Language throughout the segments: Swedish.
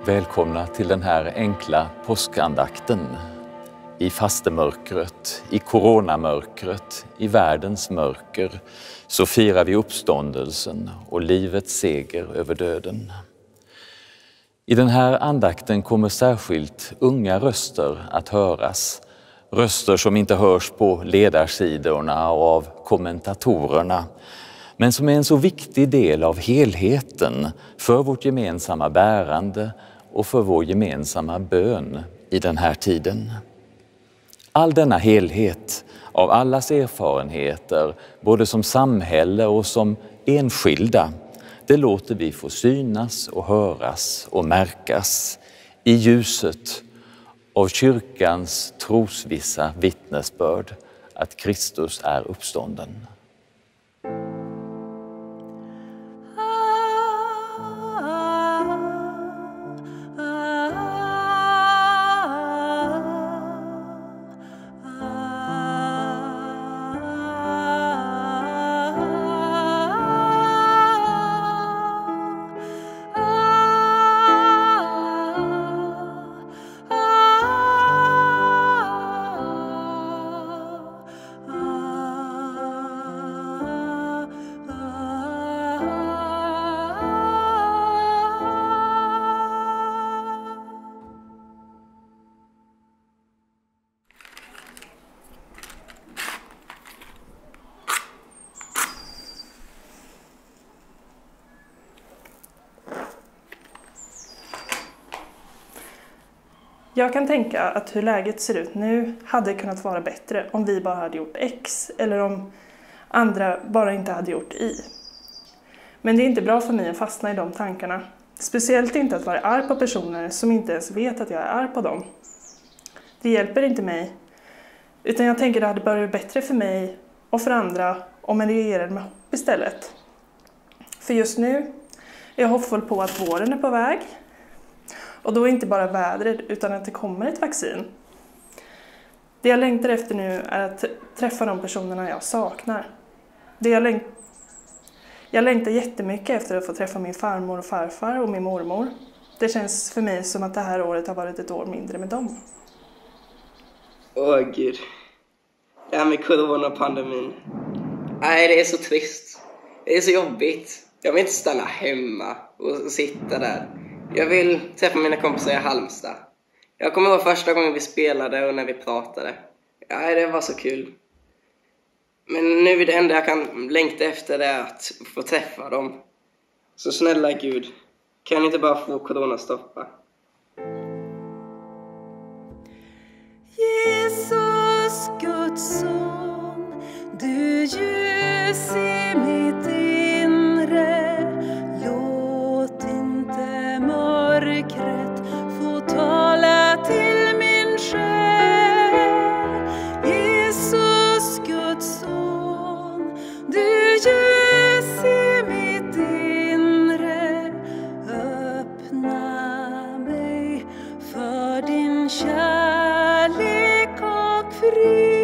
Välkomna till den här enkla påskandakten. I fastemörkret, i coronamörkret, i världens mörker så firar vi uppståndelsen och livets seger över döden. I den här andakten kommer särskilt unga röster att höras. Röster som inte hörs på ledarsidorna och av kommentatorerna, men som är en så viktig del av helheten för vårt gemensamma bärande och för vår gemensamma bön i den här tiden. All denna helhet av allas erfarenheter, både som samhälle och som enskilda, det låter vi få synas och höras och märkas i ljuset av kyrkans trosvissa vittnesbörd att Kristus är uppstånden. Jag kan tänka att hur läget ser ut nu hade kunnat vara bättre om vi bara hade gjort X eller om andra bara inte hade gjort Y. Men det är inte bra för mig att fastna i de tankarna. Speciellt inte att vara arg på personer som inte ens vet att jag är arg på dem. Det hjälper inte mig, utan jag tänker att det hade varit bättre för mig och för andra om jag reagerade med hopp istället. För just nu är jag hoppfull på att våren är på väg. Och då inte bara vädret utan att det kommer ett vaccin. Det jag längtar efter nu är att träffa de personerna jag saknar. Jag längtar jättemycket efter att få träffa min farmor och farfar och min mormor. Det känns för mig som att det här året har varit ett år mindre med dem. Åh gud. Det här med coronapandemin. Nej, det är så trist. Det är så jobbigt. Jag vill inte stanna hemma och sitta där. Jag vill träffa mina kompisar i Halmstad. Jag kommer ihåg första gången vi spelade och när vi pratade. Ja, det var så kul. Men nu är det enda jag kan längta efter det att få träffa dem. Så snälla Gud, kan inte bara få corona stoppa? Jesus, Guds son, du ljus i mitt inre. Låt inte mörkret få tala till min själ. Jesus, Guds son, du ljus i mitt inre. Öppna mig för din kärlek och frid.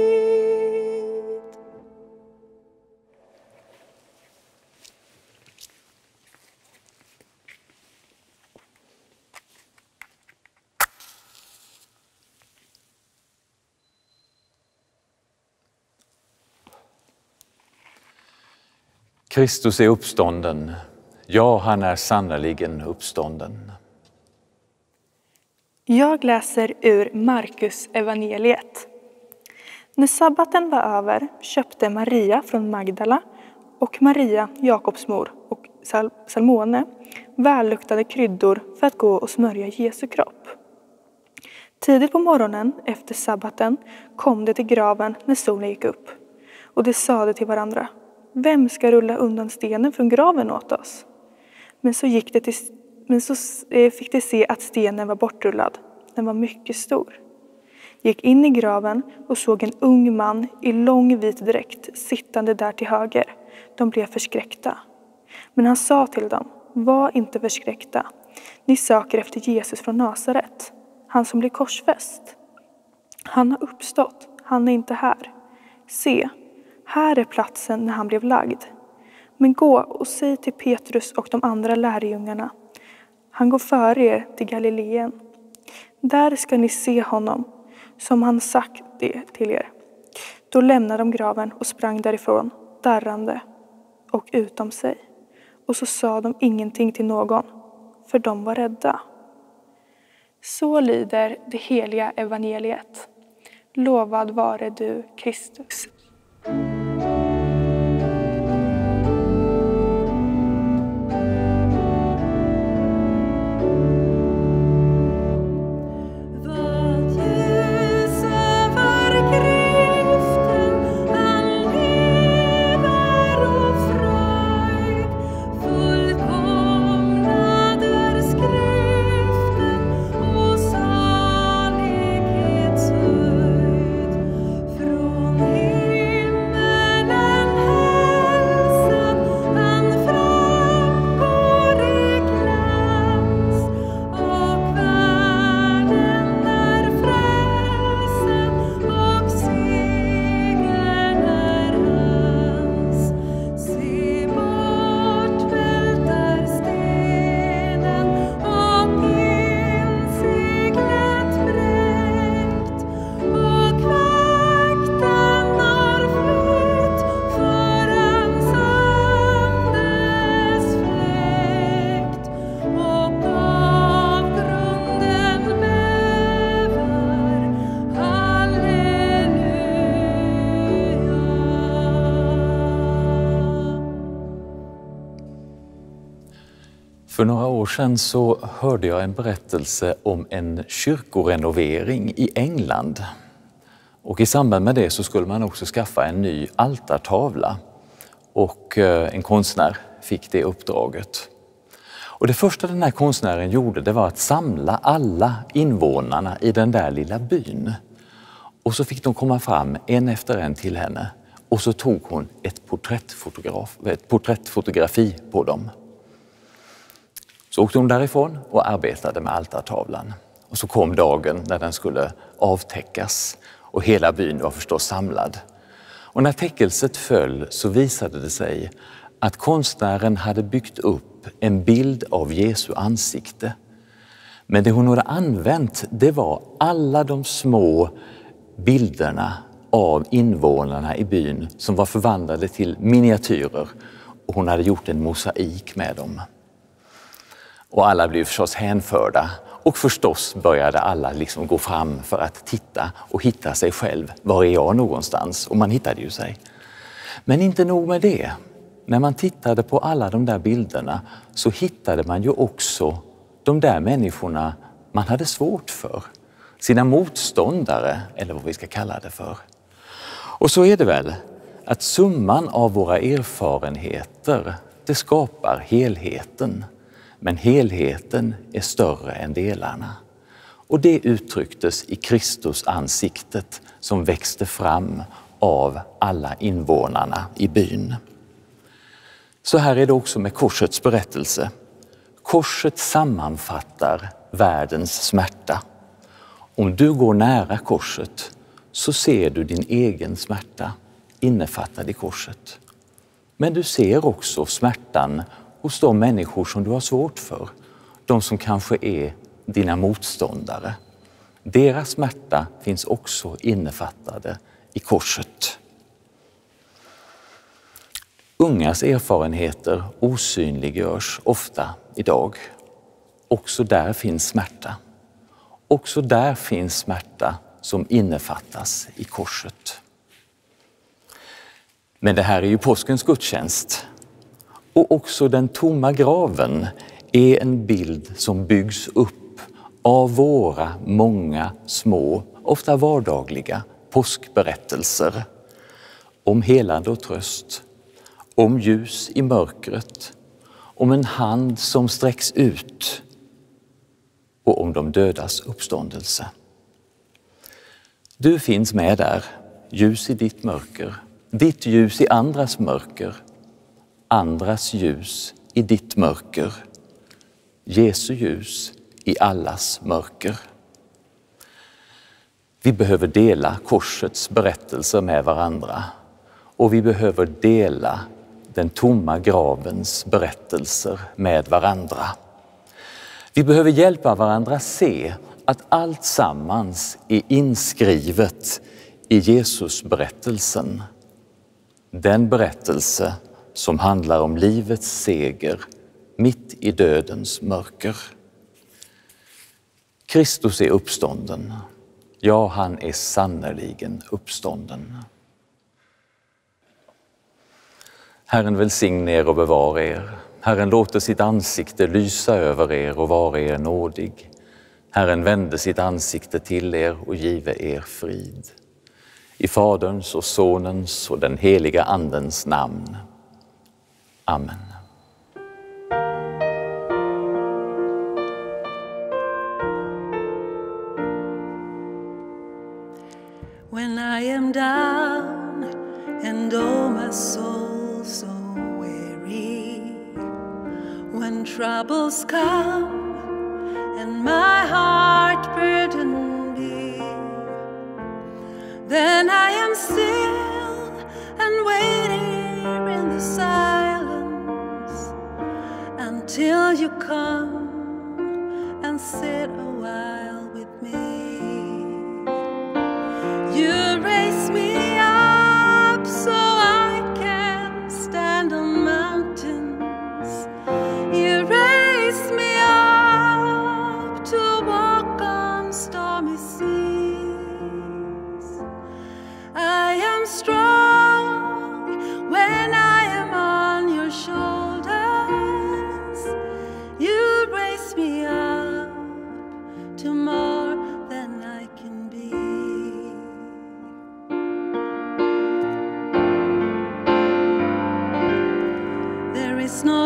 Kristus är uppstånden. Ja, han är sannoliken uppstånden. Jag läser ur Markus evangeliet. När sabbaten var över köpte Maria från Magdala och Maria, Jakobs mor, och Salmone välluktande kryddor för att gå och smörja Jesu kropp. Tidigt på morgonen efter sabbaten kom de till graven när solen gick upp, och de sade till varandra: vem ska rulla undan stenen från graven åt oss? Men så fick de se att stenen var bortrullad. Den var mycket stor. De gick in i graven och såg en ung man i lång vit dräkt sittande där till höger. De blev förskräckta. Men han sa till dem: var inte förskräckta. Ni söker efter Jesus från Nasaret, han som blev korsfäst. Han har uppstått, han är inte här. Se, här är platsen när han blev lagd. Men gå och säg till Petrus och de andra lärjungarna Han går före er till Galileen. Där ska ni se honom, som han sagt det till er. Då lämnade de graven och sprang därifrån, darrande och utom sig. Och så sa de ingenting till någon, för de var rädda. Så lyder det heliga evangeliet. Lovad vare du, Kristus. För några år sedan så hörde jag en berättelse om en kyrkorenovering i England. Och i samband med det så skulle man också skaffa en ny altartavla. Och en konstnär fick det uppdraget. Och det första den här konstnären gjorde, det var att samla alla invånarna i den där lilla byn. Och så fick de komma fram en efter en till henne. Och så tog hon ett porträttfotografi på dem. Så åkte hon därifrån och arbetade med altartavlan. Och så kom dagen när den skulle avtäckas och hela byn var förstås samlad. Och när täckelset föll så visade det sig att konstnären hade byggt upp en bild av Jesu ansikte. Men det hon hade använt, det var alla de små bilderna av invånarna i byn som var förvandlade till miniatyrer. Och hon hade gjort en mosaik med dem. Och alla blev förstås hänförda och förstås började alla liksom gå fram för att titta och hitta sig själv. Var är jag någonstans? Och man hittade ju sig. Men inte nog med det. När man tittade på alla de där bilderna så hittade man ju också de där människorna man hade svårt för. Sina motståndare, eller vad vi ska kalla det för. Och så är det väl att summan av våra erfarenheter, det skapar helheten. Men helheten är större än delarna. Och det uttrycktes i Kristus ansiktet som växte fram av alla invånarna i byn. Så här är det också med korsets berättelse. Korset sammanfattar världens smärta. Om du går nära korset så ser du din egen smärta innefattad i korset. Men du ser också smärtan hos de människor som du har svårt för. De som kanske är dina motståndare. Deras smärta finns också innefattade i korset. Ungas erfarenheter osynliggörs ofta idag. Också där finns smärta. Också där finns smärta som innefattas i korset. Men det här är ju påskens gudstjänst. Och också den tomma graven är en bild som byggs upp av våra många små, ofta vardagliga påskberättelser. Om helande och tröst, om ljus i mörkret, om en hand som sträcks ut och om de dödas uppståndelse. Du finns med där, ljus i ditt mörker, ditt ljus i andras mörker, andras ljus i ditt mörker, Jesu ljus i allas mörker. Vi behöver dela korsets berättelser med varandra och vi behöver dela den tomma gravens berättelser med varandra. Vi behöver hjälpa varandra se att allt sammans är inskrivet i Jesusberättelsen. Den berättelse som handlar om livets seger mitt i dödens mörker. Kristus är uppstånden. Ja, han är sannerligen uppstånden. Herren välsigne er och bevara er. Herren låter sitt ansikte lysa över er och vara er nådig. Herren vände sitt ansikte till er och give er frid. I Faderns och Sonens och den heliga Andens namn. Amen. When I am down and oh my soul so weary, when troubles come and my heart burdened be, then I am still and waiting in the silence until you come and sit a while with me. You raise me up so I can stand on mountains. You raise me up to walk on stormy seas. I am strong when I am on your shoulders. You raise me up to more than I can be. There is no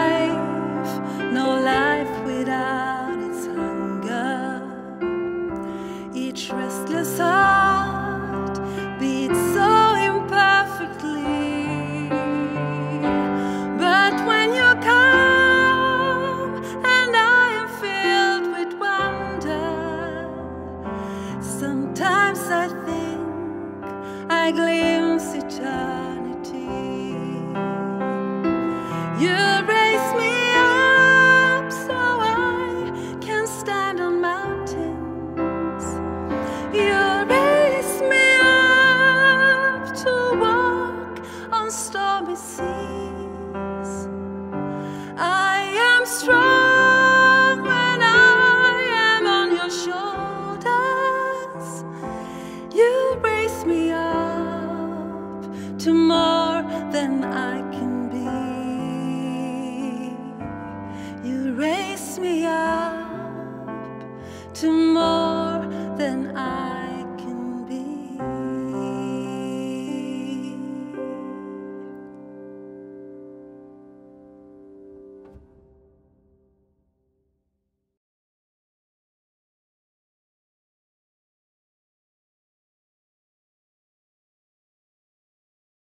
life without its hunger. Each restless heart beats so imperfectly. But when you come and I am filled with wonder, sometimes I think I glimpse eternity. You raise me up so I can stand on mountains. You raise me up to walk on stormy seas. I am strong when I am on your shoulders. You raise me up to more than I can be. You raise me up to more than I